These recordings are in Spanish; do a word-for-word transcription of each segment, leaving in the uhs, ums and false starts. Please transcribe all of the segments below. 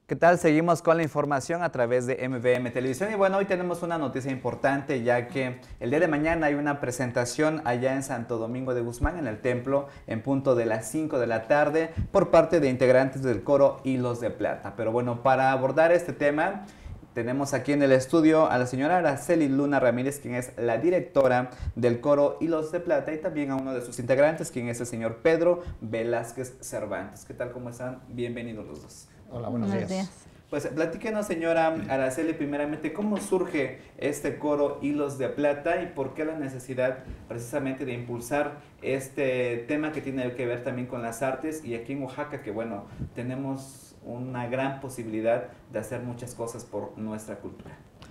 ¿Qué tal? Seguimos con la información a través de M V M Televisión y bueno, hoy tenemos una noticia importante ya que el día de mañana hay una presentación allá en Santo Domingo de Guzmán en el templo en punto de las cinco de la tarde por parte de integrantes del coro Hilos de Plata. Pero bueno, para abordar este tema tenemos aquí en el estudio a la señora Araceli Luna Ramírez, quien es la directora del coro Hilos de Plata, y también a uno de sus integrantes, quien es el señor Pedro Velázquez Cervantes. ¿Qué tal? ¿Cómo están? Bienvenidos los dos. Hola, buenos, buenos días. días. Pues platíquenos, señora Araceli, primeramente, ¿cómo surge este coro Hilos de Plata y por qué la necesidad precisamente de impulsar este tema que tiene que ver también con las artes? Y aquí en Oaxaca, que bueno, tenemos una gran posibilidad de hacer muchas cosas por nuestra cultura.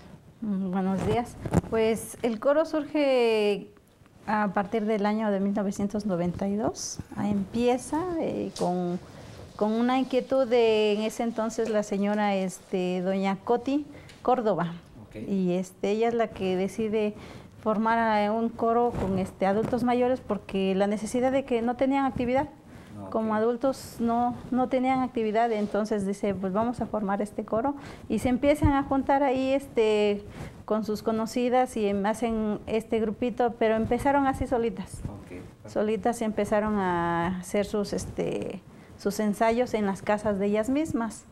Buenos días. Pues el coro surge a partir del año de mil novecientos noventa y dos. Empieza eh, con... con una inquietud de en ese entonces la señora este, doña Coti Córdoba. Okay. Y este, ella es la que decide formar un coro con este, adultos mayores porque la necesidad de que no tenían actividad. Okay. Como adultos no, no tenían actividad, entonces dice, pues vamos a formar este coro. Y se empiezan a juntar ahí este, con sus conocidas y hacen este grupito, pero empezaron así solitas. Okay. Solitas empezaron a hacer sus... Este, sus ensayos en las casas de ellas mismas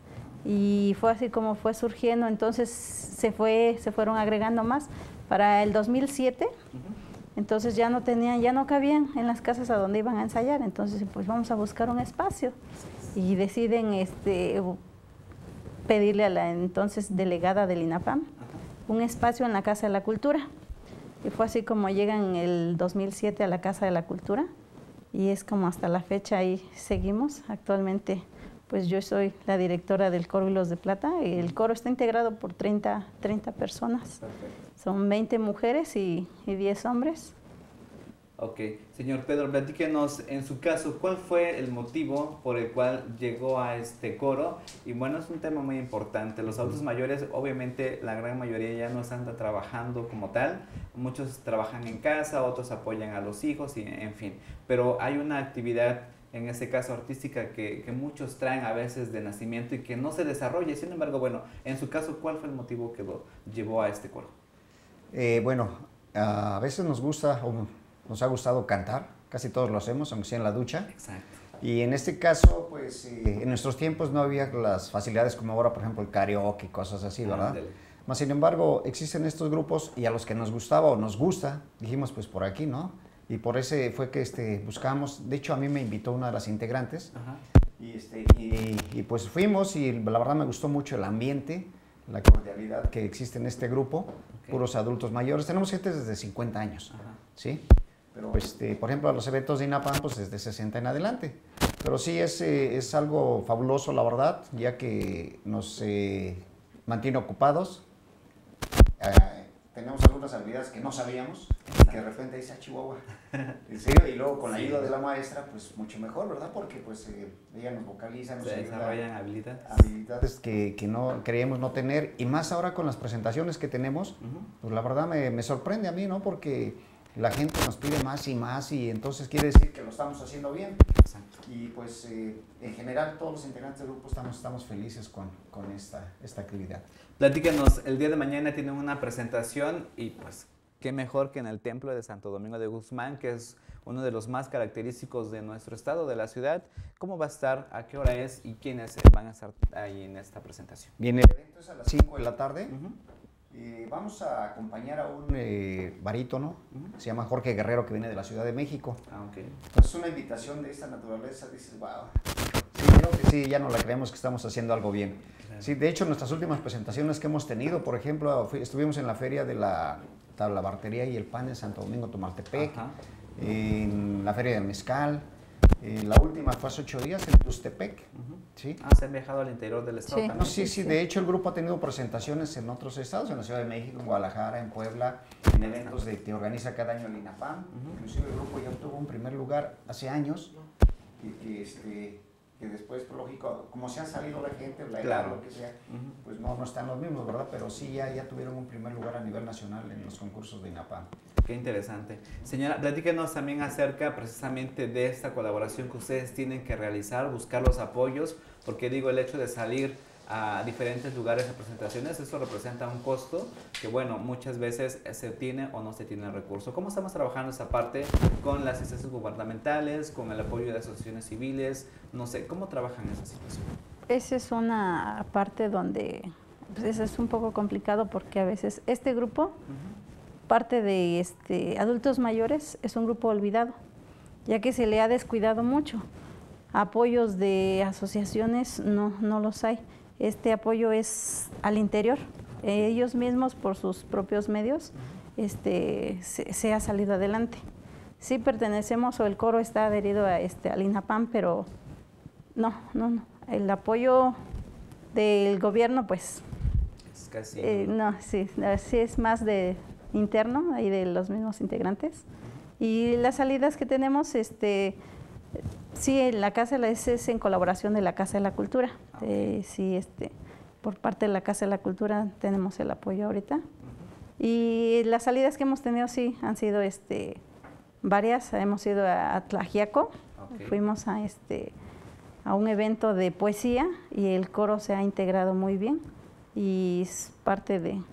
y fue así como fue surgiendo. Entonces se fue se fueron agregando más para el dos mil siete. Uh-huh. Entonces ya no tenían ya no cabían en las casas a donde iban a ensayar, entonces pues vamos a buscar un espacio y deciden este pedirle a la entonces delegada del INAPAM uh-huh. un espacio en la Casa de la Cultura, y fue así como llegan en el dos mil siete a la Casa de la Cultura. Y es como hasta la fecha ahí seguimos. Actualmente, pues yo soy la directora del coro Hilos de Plata. Y el coro está integrado por treinta, treinta personas. Perfecto. Son veinte mujeres y, y diez hombres. Ok. Señor Pedro, platíquenos, en su caso, ¿cuál fue el motivo por el cual llegó a este coro? Y bueno, es un tema muy importante. Los adultos mayores, obviamente, la gran mayoría ya no están trabajando como tal. Muchos trabajan en casa, otros apoyan a los hijos, y en fin. Pero hay una actividad, en este caso artística, que, que muchos traen a veces de nacimiento y que no se desarrolla. Sin embargo, bueno, en su caso, ¿cuál fue el motivo que lo llevó a este coro? Eh, bueno, a veces nos gusta... Um, Nos ha gustado cantar, casi todos lo hacemos, aunque sea en la ducha. Exacto. Y en este caso, pues, eh, en nuestros tiempos no había las facilidades como ahora, por ejemplo, el karaoke y cosas así, ¿verdad? Ah, Mas, sin embargo, existen estos grupos y a los que nos gustaba o nos gusta, dijimos, pues, por aquí, ¿no? Y por ese fue que este, buscamos, de hecho, a mí me invitó una de las integrantes. Ajá. Y, este, y, y pues fuimos y la verdad me gustó mucho el ambiente, la cordialidad que existe en este grupo, okay. Puros adultos mayores. Tenemos gente desde cincuenta años, ajá. ¿Sí? Pero, este, por ejemplo, a los eventos de INAPAM, pues desde sesenta en adelante. Pero sí es, eh, es algo fabuloso, la verdad, ya que nos eh, mantiene ocupados. Eh, tenemos algunas habilidades que no sabíamos, que de repente dice, ah, Chihuahua, en serio, y luego con la ayuda de la maestra, pues mucho mejor, ¿verdad? Porque pues eh, ella nos vocaliza, nos se desarrollan habilidades. Habilidades que, que no creíamos no tener, y más ahora con las presentaciones que tenemos, uh-huh. Pues la verdad me, me sorprende a mí, ¿no? Porque la gente nos pide más y más y entonces quiere decir que lo estamos haciendo bien. Exacto. Y pues eh, en general todos los integrantes del grupo estamos, estamos felices con, con esta, esta actividad. Platíquenos, el día de mañana tienen una presentación y pues qué mejor que en el templo de Santo Domingo de Guzmán, que es uno de los más característicos de nuestro estado, de la ciudad. ¿Cómo va a estar? ¿A qué hora es? ¿Y quiénes van a estar ahí en esta presentación? Bien, el evento es a las cinco de la tarde. Uh-huh. Eh, vamos a acompañar a un eh, barítono, uh-huh. Se llama Jorge Guerrero, que viene de la Ciudad de México. Ah, okay. Entonces una invitación de esta naturaleza, dices, wow, sí, creo que sí, ya no la creemos que estamos haciendo algo bien. Claro. Sí, de hecho, nuestras últimas presentaciones que hemos tenido, por ejemplo, fui, estuvimos en la feria de la tablabartería y el pan en Santo Domingo, Tomaltepec, ajá. En la feria de Mezcal. Eh, la última fue hace ocho días en Tustepec. Uh-huh. ¿Sí? Ah, se han viajado al interior del estado. Sí. También. No, sí, sí, de hecho el grupo ha tenido presentaciones en otros estados, en la Ciudad de México, en Guadalajara, en Puebla, en eventos de, que organiza cada año el INAPAM. Uh-huh. Inclusive el grupo ya obtuvo un primer lugar hace años, y que, este, que después, pues, lógico, como se ha salido la gente, la claro. edad, lo que sea, uh-huh. Pues no, no están los mismos, ¿verdad? Pero sí ya, ya tuvieron un primer lugar a nivel nacional en los concursos de INAPAM. Qué interesante. Señora, platíquenos también acerca precisamente de esta colaboración que ustedes tienen que realizar, buscar los apoyos, porque digo, el hecho de salir a diferentes lugares de presentaciones, eso representa un costo que, bueno, muchas veces se tiene o no se tiene el recurso. ¿Cómo estamos trabajando esa parte con las instancias gubernamentales, con el apoyo de asociaciones civiles? No sé, ¿cómo trabajan esa situación? Esa es una parte donde pues, eso es un poco complicado porque a veces este grupo, uh-huh. parte de este, adultos mayores, es un grupo olvidado, ya que se le ha descuidado mucho. Apoyos de asociaciones no, no los hay. Este apoyo es al interior. Ellos mismos, por sus propios medios, este, se, se ha salido adelante. Sí pertenecemos o el coro está adherido a este, al INAPAM, pero no, no, no. El apoyo del gobierno, pues, es casi... Eh, no, sí, sí es más de interno, ahí de los mismos integrantes. Y las salidas que tenemos, este... sí, en la Casa es, es en colaboración de la Casa de la Cultura. Okay. Eh, sí, este, por parte de la Casa de la Cultura tenemos el apoyo ahorita. Uh-huh. Y las salidas que hemos tenido, sí, han sido este, varias. Hemos ido a, a Tlaxiaco, okay. fuimos a, este, a un evento de poesía y el coro se ha integrado muy bien y es parte de,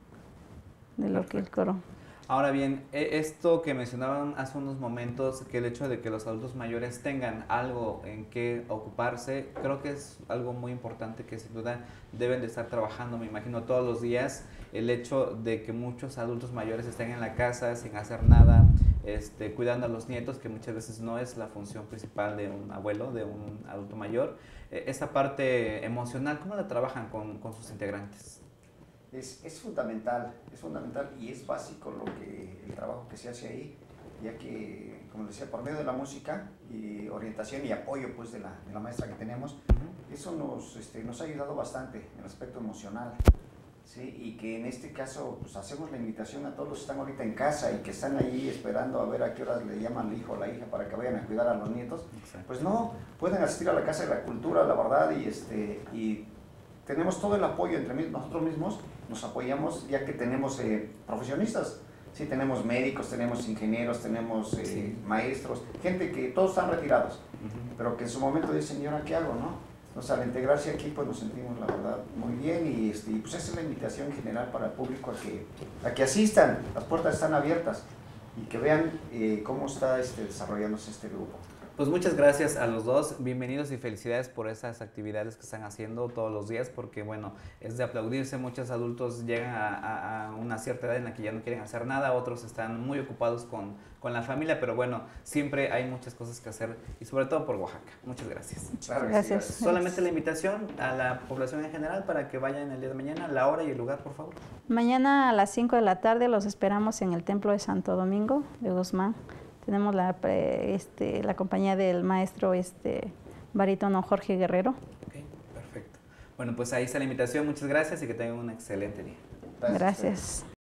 de lo que el coro... Ahora bien, esto que mencionaban hace unos momentos, que el hecho de que los adultos mayores tengan algo en que ocuparse, creo que es algo muy importante que sin duda deben de estar trabajando, me imagino, todos los días. El hecho de que muchos adultos mayores estén en la casa sin hacer nada, este, cuidando a los nietos, que muchas veces no es la función principal de un abuelo, de un adulto mayor. Esta parte emocional, ¿cómo la trabajan con, con sus integrantes? Es, es fundamental, es fundamental y es básico lo que, el trabajo que se hace ahí, ya que, como decía, por medio de la música y orientación y apoyo pues, de, la, de la maestra que tenemos, uh-huh. eso nos, este, nos ha ayudado bastante en el aspecto emocional, ¿sí? Y que en este caso pues, hacemos la invitación a todos los que están ahorita en casa y que están ahí esperando a ver a qué horas le llaman al hijo o la hija para que vayan a cuidar a los nietos. Exacto. Pues no, pueden asistir a la Casa de la Cultura, la verdad, y, este, y tenemos todo el apoyo entre nosotros mismos. Nos apoyamos ya que tenemos eh, profesionistas, sí, tenemos médicos, tenemos ingenieros, tenemos eh, sí. maestros, gente que todos están retirados, uh-huh. pero que en su momento dicen, ¿y ahora qué hago? ¿No? Entonces al integrarse aquí pues nos sentimos la verdad muy bien y, este, y pues esa es la invitación en general para el público a que, a que asistan, las puertas están abiertas y que vean eh, cómo está este, desarrollándose este grupo. Pues muchas gracias a los dos, bienvenidos y felicidades por esas actividades que están haciendo todos los días, porque bueno, es de aplaudirse. Muchos adultos llegan a, a, a una cierta edad en la que ya no quieren hacer nada, otros están muy ocupados con, con la familia, pero bueno, siempre hay muchas cosas que hacer y sobre todo por Oaxaca. Muchas gracias. Claro, gracias. Sí, solamente la invitación a la población en general para que vayan el día de mañana, la hora y el lugar, por favor. Mañana a las cinco de la tarde los esperamos en el Templo de Santo Domingo de Guzmán. Tenemos la, este, la compañía del maestro este, barítono Jorge Guerrero. Ok, perfecto. Bueno, pues ahí está la invitación. Muchas gracias y que tengan un excelente día. Gracias. gracias.